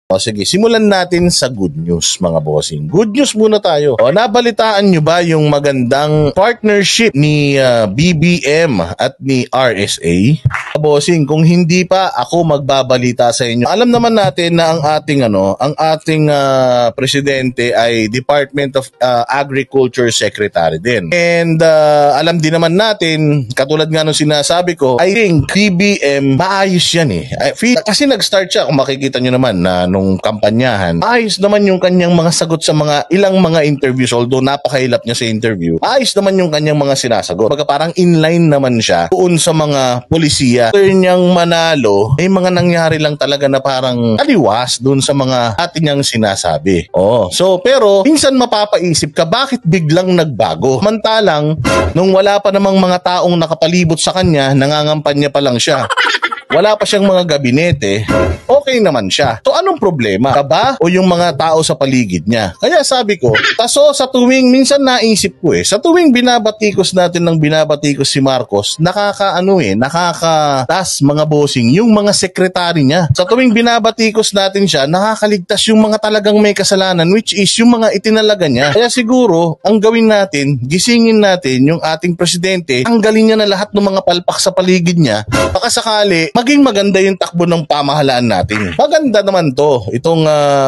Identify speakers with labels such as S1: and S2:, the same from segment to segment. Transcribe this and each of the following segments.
S1: O sige, simulan natin sa good news mga bossing. Good news muna tayo. O, nabalitaan nyo ba yung magandang partnership ni BBM at ni RSA? Bossing, kung hindi pa ako magbabalita sa inyo. Alam naman natin na ang ating presidente ay Department of Agriculture Secretary din. And alam din naman natin, katulad nga nung sinasabi ko, I think BBM maayos yan eh. Kasi nag-start siya, kung makikita nyo naman na nung kampanyahan, ayos naman yung kanyang mga sagot sa ilang mga interviews, although napakahilap niya sa interview, ayos naman yung kanyang mga sinasagot. Baga parang inline naman siya doon sa mga polisiya. After niyang manalo, may mga nangyari lang talaga na parang aliwas doon sa mga ating niyang sinasabi. Pero minsan mapapaisip ka, bakit biglang nagbago? Samantalang, nung wala pa namang mga taong nakapalibot sa kanya, nangangampanya pa lang siya. Wala pa siyang mga gabinete, okay naman siya. So anong problema? Kaba o yung mga tao sa paligid niya? Kaya sabi ko, sa tuwing, minsan naisip ko sa tuwing binabatikos natin si Marcos, nakakatas mga bossing yung mga sekretary niya. Sa tuwing binabatikos natin siya, nakakaligtas yung mga talagang may kasalanan, which is yung mga itinalaga niya. Kaya siguro, ang gawin natin, gisingin natin yung ating presidente, tanggalin niya na lahat ng mga palpak sa paligid niya, baka sakali, maging maganda yung takbo ng pamahalaan natin. Maganda naman itong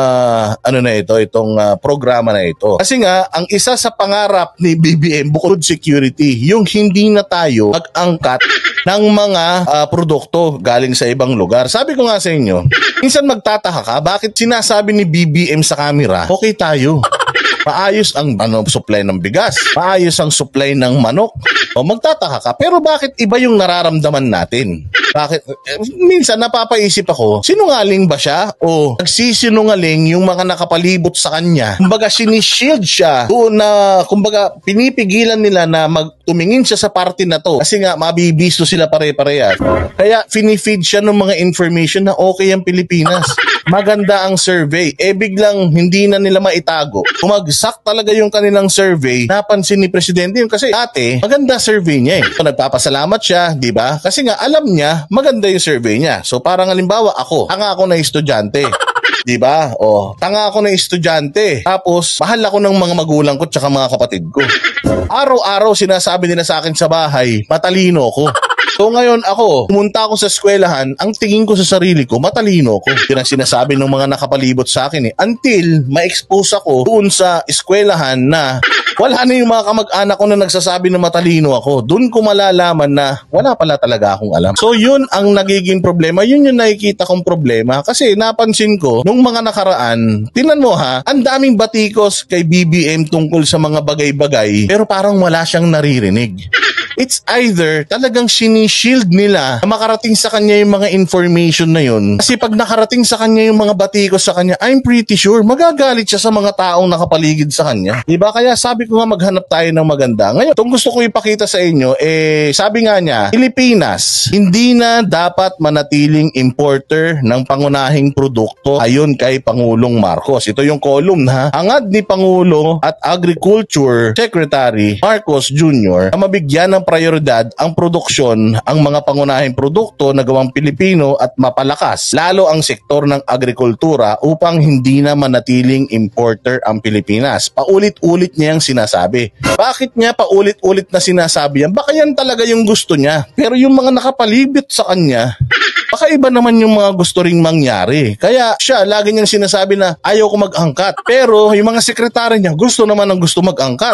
S1: programa na ito. Kasi nga, ang isa sa pangarap ni BBM bukod security, yung hindi na tayo mag-angkat ng mga produkto galing sa ibang lugar. Sabi ko nga sa inyo, minsan magtataka ka, bakit sinasabi ni BBM sa camera, okay tayo. Maayos ang supply ng bigas, maayos ang supply ng manok. Magtataka ka, pero bakit iba yung nararamdaman natin? Bakit? Minsan napapaisip ako, sinungaling ba siya o nagsisinungaling yung mga nakapalibot sa kanya? Kumbaga sinishield siya doon na, kumbaga pinipigilan nila na tumingin siya sa party na to kasi nga mabibisto sila pare-parehas. Kaya finifeed siya ng mga information na okay ang Pilipinas. Maganda ang survey. Biglang hindi na nila maitago. Bumagsak talaga yung kanilang survey. Napansin ni Presidente yun kasi dati maganda survey niya So nagpapasalamat siya, di ba? Kasi nga alam niya maganda yung survey niya. So parang halimbawa tanga ako na estudyante. Diba? Tanga ako na estudyante. Tapos, mahal ako ng mga magulang ko tsaka mga kapatid ko. Araw-araw sinasabi nila sa akin sa bahay, matalino ako. So ngayon pumunta ako sa eskwelahan, ang tingin ko sa sarili ko, matalino ko. Yun ang sinasabi ng mga nakapalibot sa akin until ma-expose ako doon sa eskwelahan na wala na yung mga kamag-anak ko na nagsasabi na matalino ako. Doon ko malalaman na wala pala talaga akong alam. So yun ang nagiging problema. Yun yung nakikita kong problema. Kasi napansin ko, nung mga nakaraan, tinan mo ang daming batikos kay BBM tungkol sa mga bagay-bagay, pero parang wala siyang naririnig. It's either talagang sinishield nila na makarating sa kanya yung mga information na yun. Kasi pag nakarating sa kanya yung mga batikos sa kanya, I'm pretty sure magagalit siya sa mga taong nakapaligid sa kanya. Diba? Kaya sabi ko nga maghanap tayo ng maganda. Ngayon, itong gusto ko ipakita sa inyo, sabi nga niya, Pilipinas, hindi na dapat manatiling importer ng pangunahing produkto ayon kay Pangulong Marcos. Ito yung column hangad ni Pangulo at Agriculture Secretary Marcos Jr. na mabigyan ng prioridad ang produksyon ang mga pangunahing produkto na gawang Pilipino at mapalakas lalo ang sektor ng agrikultura upang hindi na manatiling importer ang Pilipinas. Paulit-ulit niya yung sinasabi. Bakit niya paulit-ulit na sinasabi yan? Baka yan talaga yung gusto niya. Pero yung mga nakapalibot sa kanya, baka iba naman yung mga gusto ring mangyari. Kaya siya, lagi niyang sinasabi na ayaw ko mag-angkat. Pero yung mga sekretary niya, gusto naman ang gusto mag-angkat.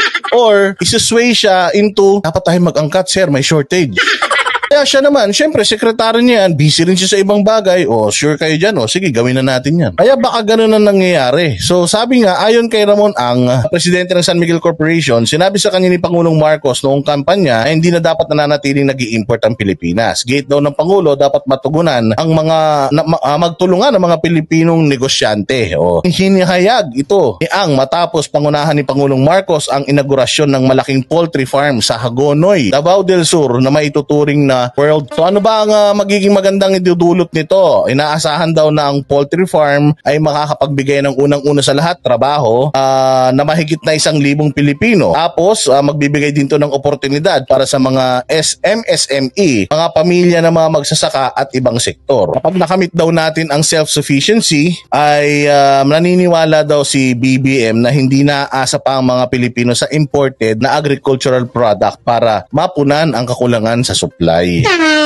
S1: Or, isusway siya into, dapat tayo mag-angkat, sir, may shortage. Kaya siya naman, syempre, sekretary niya yan, busy rin siya sa ibang bagay. Sure kayo dyan, sige, gawin na natin yan. Kaya baka ganun ang nangyayari. So, sabi nga, ayon kay Ramon Ang, presidente ng San Miguel Corporation, sinabi sa kanya ni Pangulong Marcos noong kampanya, hindi na dapat nananatiling nag-i-import ang Pilipinas. Gate daw ng Pangulo, dapat matugunan ang mga, magtulungan ang mga Pilipinong negosyante. Hinihayag ito ni Ang matapos pangunahan ni Pangulong Marcos ang inaugurasyon ng malaking poultry farm sa Hagonoy, Davao del Sur na maituturing na world. So ano ba ang magiging magandang idudulot nito? Inaasahan daw na ang poultry farm ay makakapagbigay ng unang-una sa lahat trabaho na mahigit na 1,000 Pilipino. Tapos magbibigay din to ng oportunidad para sa mga MSME, mga pamilya na mga magsasaka at ibang sektor. Kapag nakamit daw natin ang self-sufficiency ay naniniwala daw si BBM na hindi naaasa pa ang mga Pilipino sa imported na agricultural product para mapunan ang kakulangan sa supply.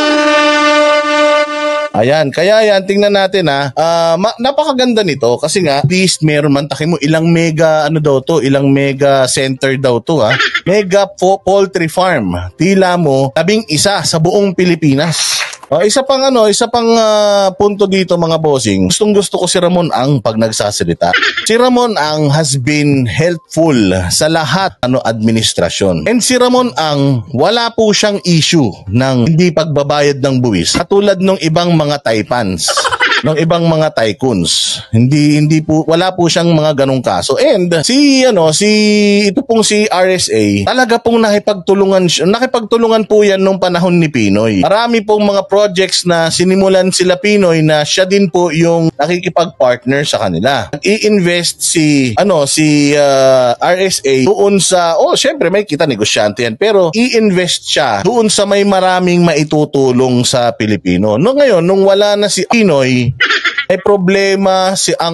S1: Ayan, kaya yan, tingnan natin napakaganda nito kasi nga, at least meron man, takin mo, ilang mega center daw to mega poultry farm. Tila mo, 11 sa buong Pilipinas. Isa pang punto dito mga bossing. Gusto ko si Ramon Ang pag nagsasalita. Si Ramon Ang has been helpful sa lahat administrasyon. And si Ramon Ang wala po siyang issue ng hindi pagbabayad ng buwis katulad ng ibang mga taipans. Ng ibang mga tycoons. Hindi po, wala po siyang mga ganong kaso. And ito pong si RSA, talaga pong nakipagtulungan po yan nung panahon ni Pinoy. Marami pong mga projects na sinimulan sila Pinoy na siya din po yung nakikipag-partner sa kanila. Nag-i-invest si RSA doon sa, syempre may kita negosyante yan, pero i-invest siya doon sa may maraming maitutulong sa Pilipino. Ngayon, nung wala na si Pinoy, may problema ang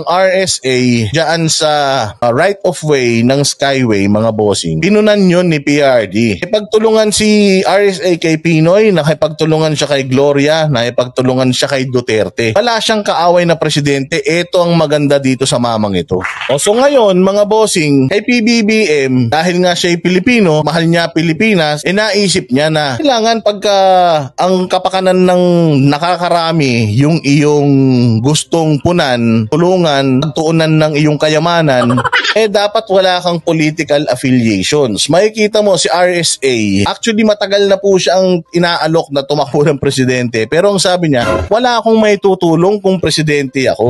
S1: RSA diyan sa right of way ng Skyway, mga bossing. Pinunan yun ni PRD. Nakipagtulungan si RSA kay Pinoy, nakipagtulungan siya kay Gloria, nakipagtulungan siya kay Duterte. Wala siyang kaaway na presidente. Ito ang maganda dito sa mamang ito. So ngayon, mga bossing, kay PBBM, dahil nga siya'y Pilipino, mahal niya Pilipinas, naisip niya na kailangan pagka ang kapakanan ng nakakarami yung iyong gustong punan, tulungan, pagtuunan ng iyong kayamanan, dapat wala kang political affiliations. Makikita mo si RSA, actually matagal na po siyang inaalok na tumakbo ng presidente, pero ang sabi niya, wala akong may tutulong kung presidente ako.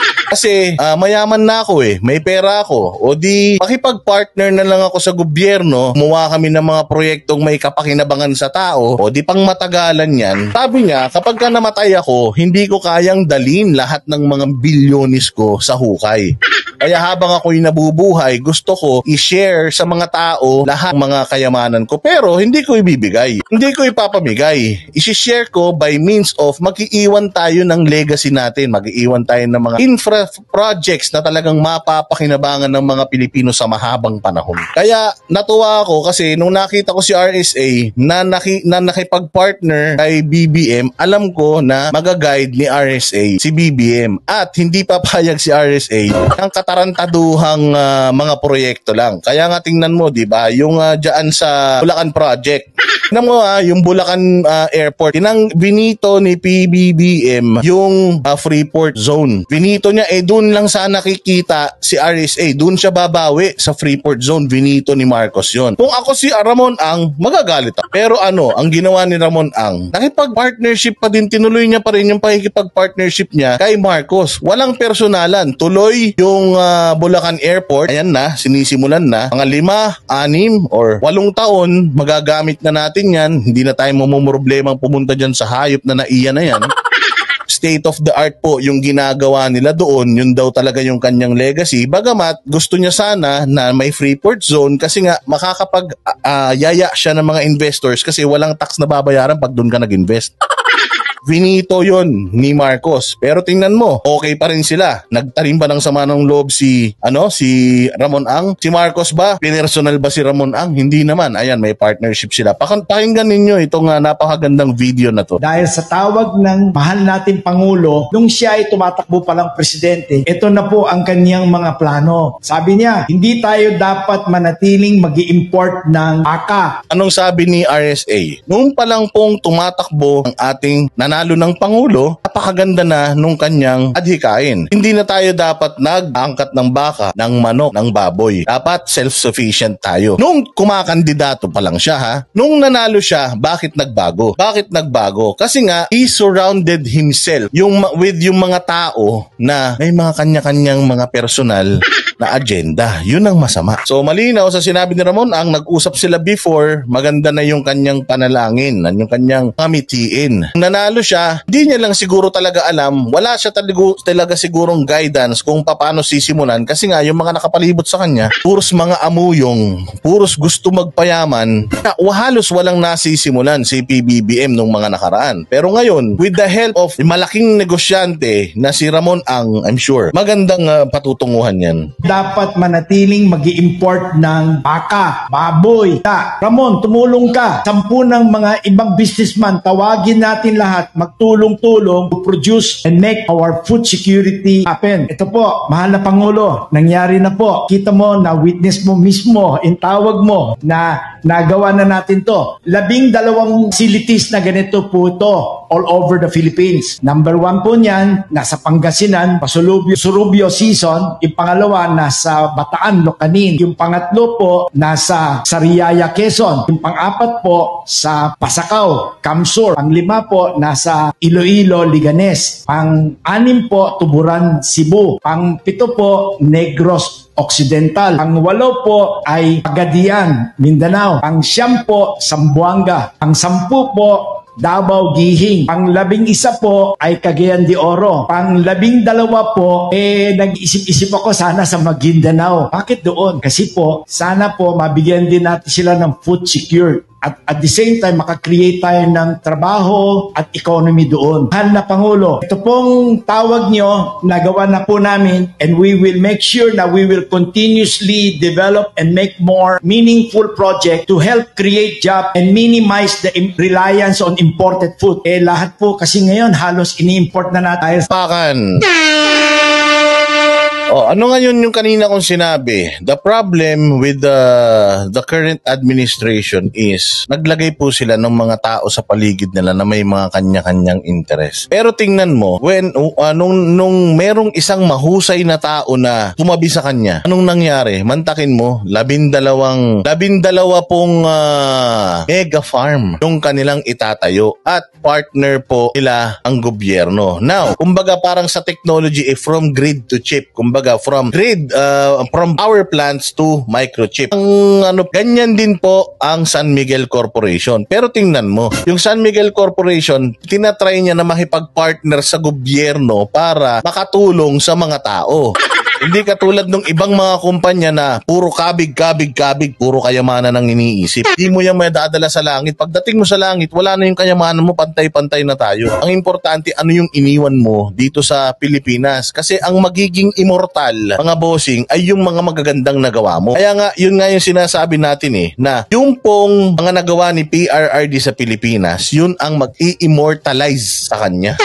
S1: Kasi mayaman na ako may pera ako. O di makipag-partner na lang ako sa gobyerno, gumawa kami ng mga proyektong may kapakinabangan sa tao, o di pang matagalan yan. Sabi niya, kapag ka namatay ako, hindi ko kayang dalin lahat ng mga bilyonis ko sa hukay. Kaya habang ako'y nabubuhay, gusto ko i-share sa mga tao lahat ng mga kayamanan ko. Pero hindi ko ibibigay. Hindi ko ipapamigay. I-share ko by means of mag-iiwan tayo ng legacy natin. Mag-iiwan tayo ng mga infra projects na talagang mapapakinabangan ng mga Pilipino sa mahabang panahon. Kaya natuwa ako kasi nung nakita ko si RSA na nakipag-partner kay BBM, alam ko na magaguide ni RSA si BBM at hindi papayag si RSA ng katarantaduhang mga proyekto lang. Kaya nga tingnan mo, di ba, yung diyan sa Bulacan project. Tingnan mo yung Bulacan airport, binito ni PBBM yung Freeport zone. Binito niya doon lang sana nakikita si RSA, doon siya babawi sa Freeport zone. Binito ni Marcos yon. Kung ako si Ramon Ang, magagalit ako. Pero ang ginawa ni Ramon Ang, nakipag-partnership pa din, tinuloy niya pa rin yung pakikipag-partnership niya kay Marcos. Walang personalan. Tuloy yung Bulacan Airport, ayan na, sinisimulan na. Mga 5, 6, or 8 taon, magagamit na natin yan. Hindi na tayo mamumroblema pumunta dyan sa hayop na naiya na yan. State of the art po yung ginagawa nila doon, yun daw talaga yung kanyang legacy. Bagamat gusto niya sana na may Freeport zone kasi nga makakapag-yaya siya ng mga investors kasi walang tax na babayaran pag doon ka nag-invest. Finito yon ni Marcos. Pero tingnan mo, okay pa rin sila. Nagtarim ba ng sama ng loob si Ramon Ang? Si Marcos ba? Pinersonal ba si Ramon Ang? Hindi naman. Ayan, may partnership sila. Pakinggan ninyo itong napakagandang video na to.
S2: Dahil sa tawag ng mahal nating Pangulo, nung siya ay tumatakbo palang presidente, ito na po ang kanyang mga plano. Sabi niya, hindi tayo dapat manatiling mag-i-import ng baka.
S1: Anong sabi ni RSA? Noong pa lang pong tumatakbo ang ating nanalo ng Pangulo, napakaganda na nung kanyang adhikain. Hindi na tayo dapat nag-angkat ng baka, ng manok, ng baboy. Dapat self-sufficient tayo. Nung kumakandidato pa lang siya, nung nanalo siya, bakit nagbago? Bakit nagbago? Kasi nga, he surrounded himself with yung mga tao na may mga kanya-kanyang mga personal na agenda. Yun ang masama. So malinaw sa sinabi ni Ramon, ang nag-usap sila before, maganda na yung kanyang panalangin, yung kanyang kamitiin. Nanalo siya, hindi niya lang siguro talaga alam, wala siya talaga sigurong guidance kung paano sisimulan kasi nga yung mga nakapalibot sa kanya, puros mga amuyong, puros gusto magpayaman, na halos walang nasisimulan si PBBM nung mga nakaraan. Pero ngayon, with the help of malaking negosyante na si Ramon Ang, I'm sure, magandang patutunguhan yan.
S2: Dapat manatiling mag-i-import ng baka, baboy. Ramon, tumulong ka. 10 ng mga ibang businessman, tawagin natin lahat, magtulong-tulong to produce and make our food security happen. Ito po, mahal na Pangulo, nangyari na po. Kita mo, na witness mo mismo, intawag mo na nagawa na natin to. 12 facilities na ganito po ito all over the Philippines. Number 1 po niyan, nasa Pangasinan, Surubio season. Yung pangalawa, nasa Bataan, Locanin. Yung pangatlo po, nasa Sariaya, Quezon. Yung pang-apat po, sa Pasacao, Camsur. Pang-5 po, nasa Iloilo, Liganes. Pang-6 po, Tuburan, Cebu. Pang-7 po, Negros Occidental. Pang-8 po ay Pagadian, Mindanao. Pang-9 po, Zamboanga. Pang-10 po, Davao, Gihing. Pang-11 po ay Cagayan de Oro. Pang-12 po, nag-isip-isip ako sana sa Maguindanao. Bakit doon? Kasi po, sana po mabigyan din natin sila ng food secure. At the same time, makakreate tayo ng trabaho at economy doon. Mahal na Pangulo, ito pong tawag nyo, nagawa na po namin, and we will make sure na we will continuously develop and make more meaningful project to help create job and minimize the reliance on imported food. Lahat po kasi ngayon halos ini-import na natin.
S1: Pakan. Ano ngayon yung kanina kong sinabi? The problem with the current administration is naglagay po sila ng mga tao sa paligid nila na may mga kanya-kanyang interest. Pero tingnan mo, nung merong isang mahusay na tao na tumabi sa kanya, anong nangyari? Mantakin mo, 12 pong mega farm yung kanilang itatayo at partner po nila ang gobyerno. Now, kumbaga parang sa technology, from grid to chip, kumbaga from power plants to microchip. Ganyan din po ang San Miguel Corporation. Pero tingnan mo, yung San Miguel Corporation, tinatry niya na makipag-partner sa gobyerno para makatulong sa mga tao. Hindi katulad ng ibang mga kumpanya na puro kabig, puro kayamanan ang iniisip. Hindi mo yan may dadala sa langit. Pagdating mo sa langit, wala na yung kayamanan mo, pantay-pantay na tayo. Ang importante, ano yung iniwan mo dito sa Pilipinas? Kasi ang magiging immortal, mga bossing, ay yung mga magagandang nagawa mo. Kaya nga, yun nga yung sinasabi natin na yung pong mga nagawa ni PRRD sa Pilipinas, yun ang mag-i-immortalize sa kanya.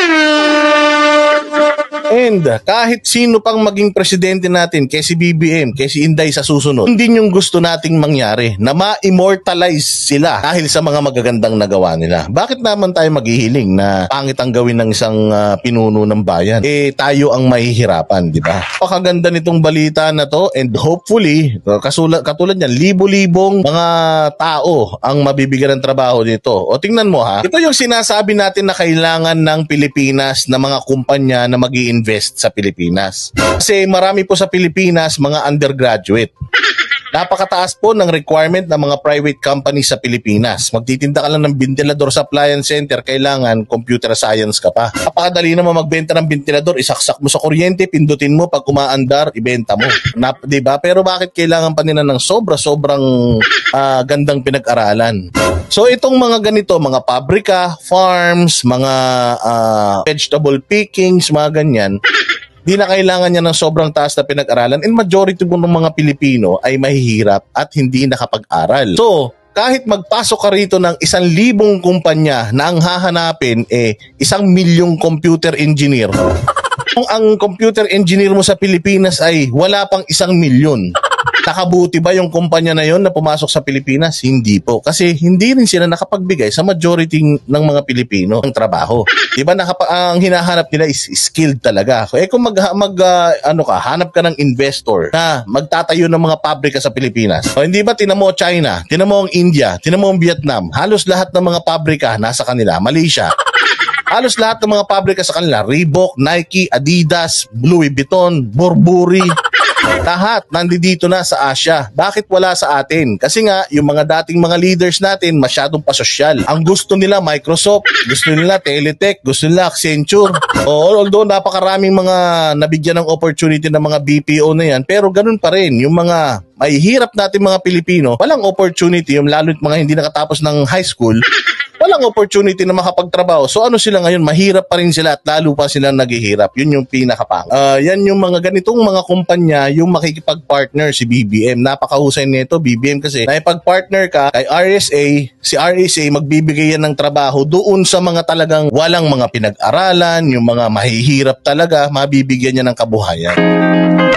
S1: And kahit sino pang maging presidente natin, kay si BBM, kay si Inday sa susunod, hindi yung gusto nating mangyari na ma-immortalize sila dahil sa mga magagandang nagawa nila. Bakit naman tayo maghihiling na pangit ang gawin ng isang pinuno ng bayan? Tayo ang mahihirapan, di ba? Pakaganda nitong balita na to, and hopefully, katulad niyan, libo-libong mga tao ang mabibigyan ng trabaho dito. O tingnan mo ha, ito yung sinasabi natin na kailangan ng Pilipinas na mga kumpanya na mag-i-invest sa Pilipinas. Kasi marami po sa Pilipinas mga undergraduate. Napakataas po ng requirement ng mga private companies sa Pilipinas. Magtitinda ka lang ng ventilador sa appliance center, kailangan computer science ka pa. Napakadali naman magbenta ng ventilador, isaksak mo sa kuryente, pindutin mo, pag umaandar, ibenta mo. Diba? Pero bakit kailangan pa nila ng sobrang gandang pinag-aralan? So itong mga ganito, mga pabrika, farms, mga vegetable pickings, mga ganyan, di na kailangan niya ng sobrang taas na pinag-aralan, and majority po ng mga Pilipino ay mahihirap at hindi nakapag-aral. So, kahit magpasok ka rito ng 1,000 kumpanya na ang hahanapin 1,000,000 computer engineer, kung ang computer engineer mo sa Pilipinas ay wala pang 1,000,000, nakabuti ba yung kumpanya na yon na pumasok sa Pilipinas? Hindi po. Kasi hindi rin sila nakapagbigay sa majority ng mga Pilipino ng trabaho. Diba ang hinahanap nila is skilled talaga. Kung hanap ka ng investor na magtatayo ng mga pabrika sa Pilipinas. Hindi ba tinan mo China, tinan mo ang India, tinan mo ang Vietnam, halos lahat ng mga pabrika nasa kanila. Malaysia, halos lahat ng mga pabrika sa kanila, Reebok, Nike, Adidas, Louis Vuitton, Burberry, Lahat nandito na sa Asia. Bakit wala sa atin? Kasi nga, yung mga dating mga leaders natin masyadong pasosyal. Ang gusto nila Microsoft, gusto nila Teletech, gusto nila Accenture. Although napakaraming mga nabigyan ng opportunity ng mga BPO na yan, pero ganun pa rin, yung mga may hirap natin mga Pilipino, walang opportunity, yung lalo't mga hindi nakatapos ng high school, walang opportunity na makapagtrabaho. So ano sila ngayon? Mahirap pa rin sila at lalo pa silang naghihirap. Yun yung pinakapang. Yan yung mga ganitong mga kumpanya, yung makikipag-partner si BBM. Napakahusay nito BBM kasi nakipag-partner ka kay RSA, si RSA magbibigay yan ng trabaho doon sa mga talagang walang mga pinag-aralan, yung mga mahihirap talaga, mabibigyan niya ng kabuhayan.